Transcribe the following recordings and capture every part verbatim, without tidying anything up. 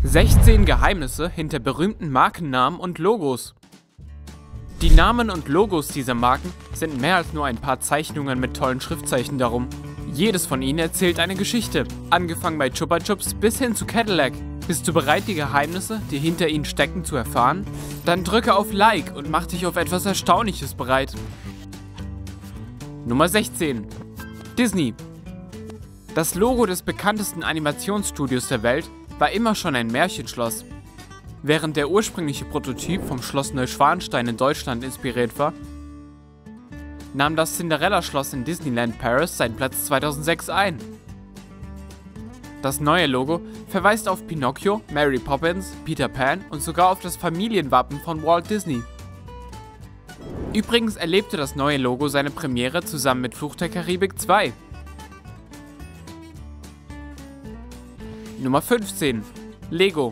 sechzehn Geheimnisse hinter berühmten Markennamen und Logos. Die Namen und Logos dieser Marken sind mehr als nur ein paar Zeichnungen mit tollen Schriftzeichen darum. Jedes von ihnen erzählt eine Geschichte, angefangen bei Chupa Chups bis hin zu Cadillac. Bist du bereit, die Geheimnisse, die hinter ihnen stecken, zu erfahren? Dann drücke auf Like und mach dich auf etwas Erstaunliches bereit. Nummer sechzehn. Disney. Das Logo des bekanntesten Animationsstudios der Welt war immer schon ein Märchenschloss. Während der ursprüngliche Prototyp vom Schloss Neuschwanstein in Deutschland inspiriert war, nahm das Cinderella-Schloss in Disneyland Paris seinen Platz zweitausendsechs ein. Das neue Logo verweist auf Pinocchio, Mary Poppins, Peter Pan und sogar auf das Familienwappen von Walt Disney. Übrigens erlebte das neue Logo seine Premiere zusammen mit Fluch der Karibik zwei. Nummer fünfzehn. Lego.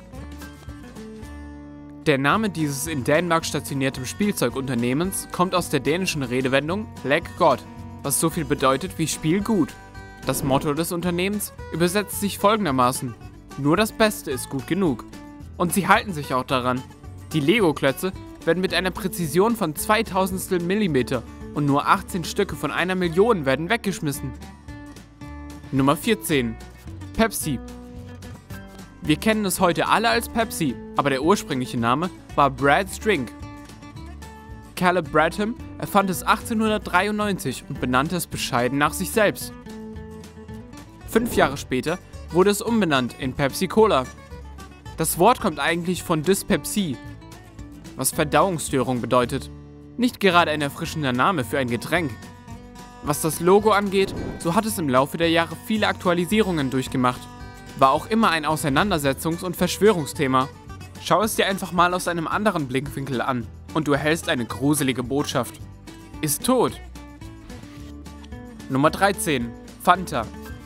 Der Name dieses in Dänemark stationierten Spielzeugunternehmens kommt aus der dänischen Redewendung Leg godt, was so viel bedeutet wie Spiel gut. Das Motto des Unternehmens übersetzt sich folgendermaßen: Nur das Beste ist gut genug. Und sie halten sich auch daran. Die Lego-Klötze werden mit einer Präzision von zweitausendstel Millimeter und nur achtzehn Stücke von einer Million werden weggeschmissen. Nummer vierzehn. Pepsi. Wir kennen es heute alle als Pepsi, aber der ursprüngliche Name war Brad's Drink. Caleb Bradham erfand es achtzehnhundertdreiundneunzig und benannte es bescheiden nach sich selbst. Fünf Jahre später wurde es umbenannt in Pepsi Cola. Das Wort kommt eigentlich von Dyspepsie, was Verdauungsstörung bedeutet. Nicht gerade ein erfrischender Name für ein Getränk. Was das Logo angeht, so hat es im Laufe der Jahre viele Aktualisierungen durchgemacht. War auch immer ein Auseinandersetzungs- und Verschwörungsthema. Schau es dir einfach mal aus einem anderen Blickwinkel an und du erhältst eine gruselige Botschaft. Ist tot. Nummer dreizehn. Fanta.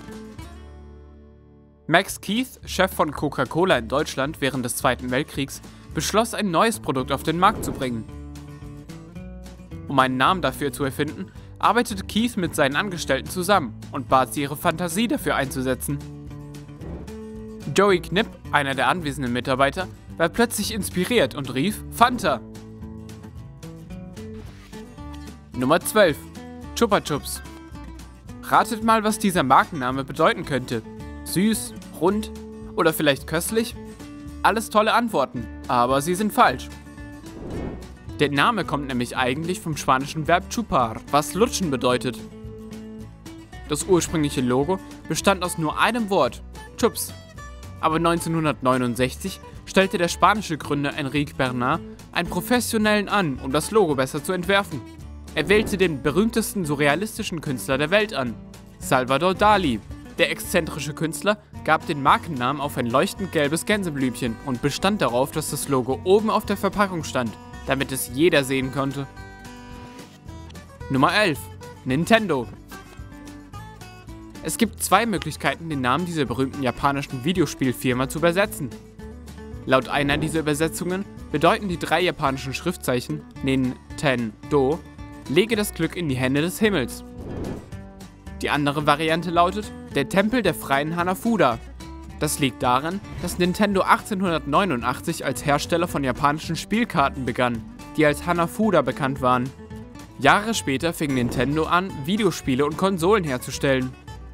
Max Keith, Chef von Coca-Cola in Deutschland während des Zweiten Weltkriegs, beschloss, ein neues Produkt auf den Markt zu bringen. Um einen Namen dafür zu erfinden, arbeitete Keith mit seinen Angestellten zusammen und bat sie, ihre Fantasie dafür einzusetzen. Joey Knipp, einer der anwesenden Mitarbeiter, war plötzlich inspiriert und rief Fanta. Nummer zwölf. Chupa Chups. Ratet mal, was dieser Markenname bedeuten könnte. Süß, rund oder vielleicht köstlich? Alles tolle Antworten, aber sie sind falsch. Der Name kommt nämlich eigentlich vom spanischen Verb chupar, was lutschen bedeutet. Das ursprüngliche Logo bestand aus nur einem Wort, Chups. Aber neunzehnhundertneunundsechzig stellte der spanische Gründer Enrique Bernard einen Professionellen an, um das Logo besser zu entwerfen. Er wählte den berühmtesten surrealistischen Künstler der Welt an, Salvador Dali. Der exzentrische Künstler gab den Markennamen auf ein leuchtend gelbes Gänseblümchen und bestand darauf, dass das Logo oben auf der Verpackung stand, damit es jeder sehen konnte. Nummer elf. Nintendo. Es gibt zwei Möglichkeiten, den Namen dieser berühmten japanischen Videospielfirma zu übersetzen. Laut einer dieser Übersetzungen bedeuten die drei japanischen Schriftzeichen Nin-Ten-Do „Lege das Glück in die Hände des Himmels". Die andere Variante lautet der Tempel der freien Hanafuda. Das liegt daran, dass Nintendo achtzehnhundertneunundachtzig als Hersteller von japanischen Spielkarten begann, die als Hanafuda bekannt waren. Jahre später fing Nintendo an, Videospiele und Konsolen herzustellen.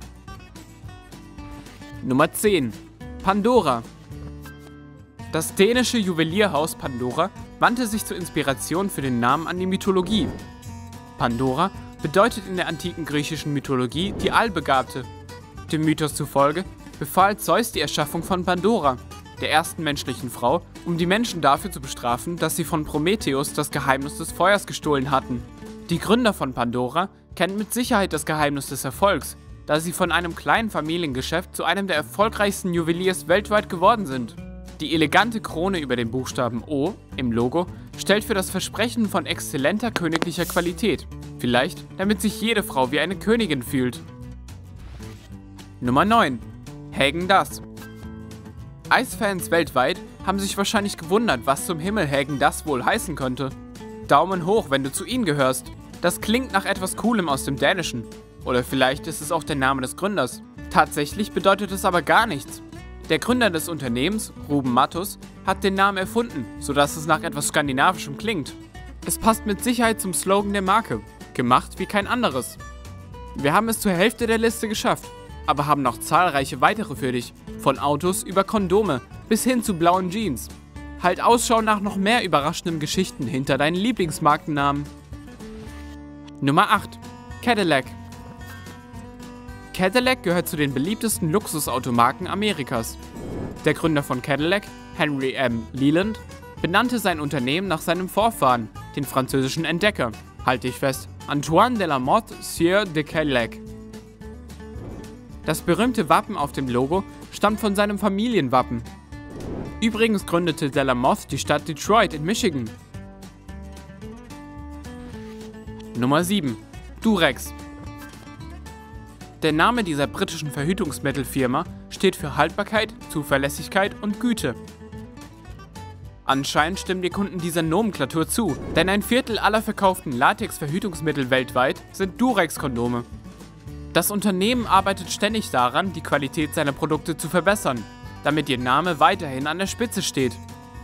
Nummer zehn. Pandora. Das dänische Juwelierhaus Pandora wandte sich zur Inspiration für den Namen an die Mythologie. Pandora bedeutet in der antiken griechischen Mythologie die Allbegabte. Dem Mythos zufolge befahl Zeus die Erschaffung von Pandora, der ersten menschlichen Frau, um die Menschen dafür zu bestrafen, dass sie von Prometheus das Geheimnis des Feuers gestohlen hatten. Die Gründer von Pandora kennen mit Sicherheit das Geheimnis des Erfolgs, da sie von einem kleinen Familiengeschäft zu einem der erfolgreichsten Juweliers weltweit geworden sind. Die elegante Krone über dem Buchstaben O im Logo stellt für das Versprechen von exzellenter königlicher Qualität. Vielleicht, damit sich jede Frau wie eine Königin fühlt. Nummer neun. Häagen-Dazs. Eisfans weltweit haben sich wahrscheinlich gewundert, was zum Himmel Häagen-Dazs wohl heißen könnte. Daumen hoch, wenn du zu ihnen gehörst. Das klingt nach etwas Coolem aus dem Dänischen. Oder vielleicht ist es auch der Name des Gründers. Tatsächlich bedeutet es aber gar nichts. Der Gründer des Unternehmens, Ruben Matthus, hat den Namen erfunden, sodass es nach etwas Skandinavischem klingt. Es passt mit Sicherheit zum Slogan der Marke: Gemacht wie kein anderes. Wir haben es zur Hälfte der Liste geschafft, aber haben noch zahlreiche weitere für dich, von Autos über Kondome bis hin zu blauen Jeans. Halt Ausschau nach noch mehr überraschenden Geschichten hinter deinen Lieblingsmarkennamen. Nummer acht. Cadillac. Cadillac gehört zu den beliebtesten Luxusautomarken Amerikas. Der Gründer von Cadillac, Henry M. Leland, benannte sein Unternehmen nach seinem Vorfahren, den französischen Entdecker, halte ich fest, Antoine de la Motte Sieur de Cadillac. Das berühmte Wappen auf dem Logo stammt von seinem Familienwappen. Übrigens gründete de la Motte die Stadt Detroit in Michigan. Nummer sieben. Durex. Der Name dieser britischen Verhütungsmittelfirma steht für Haltbarkeit, Zuverlässigkeit und Güte. Anscheinend stimmen die Kunden dieser Nomenklatur zu, denn ein Viertel aller verkauften Latex-Verhütungsmittel weltweit sind Durex-Kondome. Das Unternehmen arbeitet ständig daran, die Qualität seiner Produkte zu verbessern, damit ihr Name weiterhin an der Spitze steht.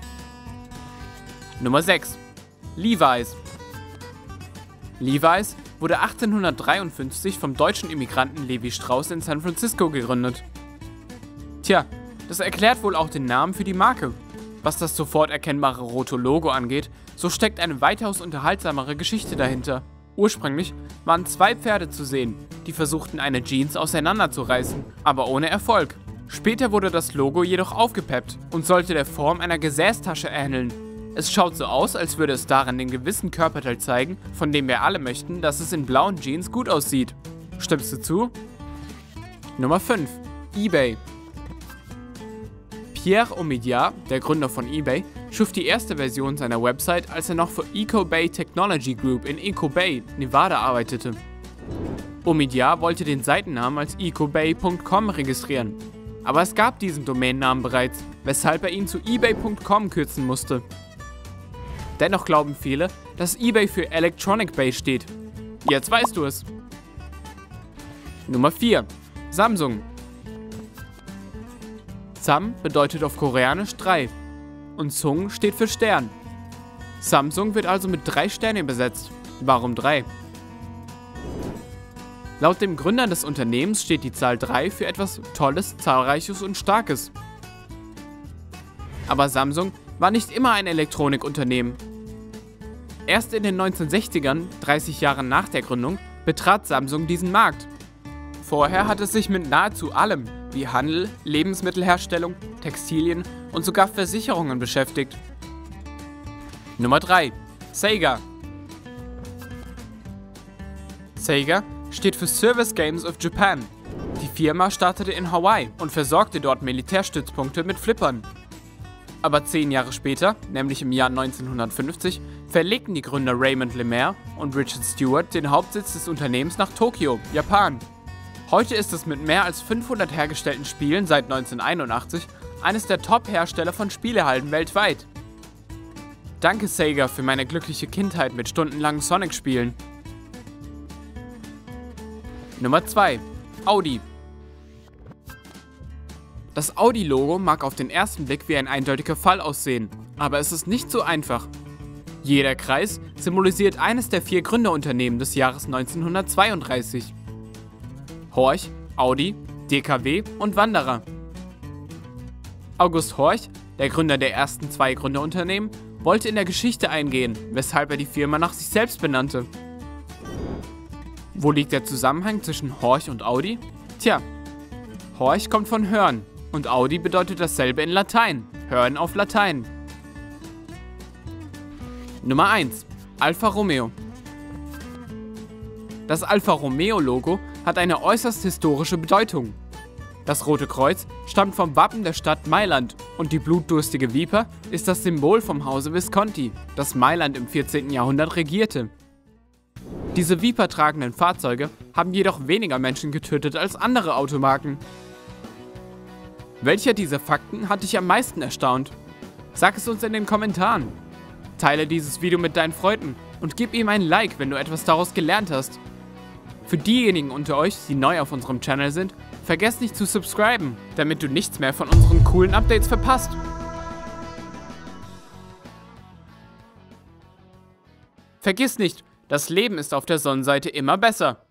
Nummer sechs. Levi's. Levi's wurde achtzehnhundertdreiundfünfzig vom deutschen Immigranten Levi Strauss in San Francisco gegründet. Tja, das erklärt wohl auch den Namen für die Marke. Was das sofort erkennbare rote Logo angeht, so steckt eine weitaus unterhaltsamere Geschichte dahinter. Ursprünglich waren zwei Pferde zu sehen, die versuchten, eine Jeans auseinanderzureißen, aber ohne Erfolg. Später wurde das Logo jedoch aufgepeppt und sollte der Form einer Gesäßtasche ähneln. Es schaut so aus, als würde es darin den gewissen Körperteil zeigen, von dem wir alle möchten, dass es in blauen Jeans gut aussieht. Stimmst du zu? Nummer fünf. eBay. Pierre Omidyar, der Gründer von eBay, schuf die erste Version seiner Website, als er noch für EcoBay Technology Group in Echo Bay, Nevada arbeitete. Omidyar wollte den Seitennamen als ecobay punkt com registrieren, aber es gab diesen Domainnamen bereits, weshalb er ihn zu ebay punkt com kürzen musste. Dennoch glauben viele, dass eBay für Electronic Bay steht. Jetzt weißt du es. Nummer vier. Samsung. Sam bedeutet auf Koreanisch drei und Sung steht für Stern. Samsung wird also mit drei Sternen übersetzt. Warum drei? Laut dem Gründer des Unternehmens steht die Zahl drei für etwas Tolles, Zahlreiches und Starkes. Aber Samsung war nicht immer ein Elektronikunternehmen. Erst in den neunzehnhundertsechzigern, dreißig Jahre nach der Gründung, betrat Samsung diesen Markt. Vorher hat es sich mit nahezu allem, wie Handel, Lebensmittelherstellung, Textilien und sogar Versicherungen beschäftigt. Nummer drei. Sega. Sega steht für Service Games of Japan. Die Firma startete in Hawaii und versorgte dort Militärstützpunkte mit Flippern. Aber zehn Jahre später, nämlich im Jahr neunzehnhundertfünfzig, verlegten die Gründer Raymond Lemaire und Richard Stewart den Hauptsitz des Unternehmens nach Tokio, Japan. Heute ist es mit mehr als fünfhundert hergestellten Spielen seit neunzehnhunderteinundachtzig eines der Top-Hersteller von Spielehallen weltweit. Danke Sega für meine glückliche Kindheit mit stundenlangen Sonic-Spielen. Nummer zwei. Audi. Das Audi-Logo mag auf den ersten Blick wie ein eindeutiger Fall aussehen, aber es ist nicht so einfach. Jeder Kreis symbolisiert eines der vier Gründerunternehmen des Jahres neunzehnhundertzweiunddreißig. Horch, Audi, D K W und Wanderer. August Horch, der Gründer der ersten zwei Gründerunternehmen, wollte in der Geschichte eingehen, weshalb er die Firma nach sich selbst benannte. Wo liegt der Zusammenhang zwischen Horch und Audi? Tja, Horch kommt von Hören und Audi bedeutet dasselbe in Latein, Hören auf Latein. Nummer eins. Alfa Romeo. Das Alfa Romeo-Logo hat eine äußerst historische Bedeutung. Das Rote Kreuz stammt vom Wappen der Stadt Mailand und die blutdurstige Viper ist das Symbol vom Hause Visconti, das Mailand im vierzehnten Jahrhundert regierte. Diese vipertragenden Fahrzeuge haben jedoch weniger Menschen getötet als andere Automarken. Welcher dieser Fakten hat dich am meisten erstaunt? Sag es uns in den Kommentaren. Teile dieses Video mit deinen Freunden und gib ihm ein Like, wenn du etwas daraus gelernt hast. Für diejenigen unter euch, die neu auf unserem Channel sind, Vergesst nicht zu subscriben, damit du nichts mehr von unseren coolen Updates verpasst. Vergiss nicht, das Leben ist auf der Sonnenseite immer besser.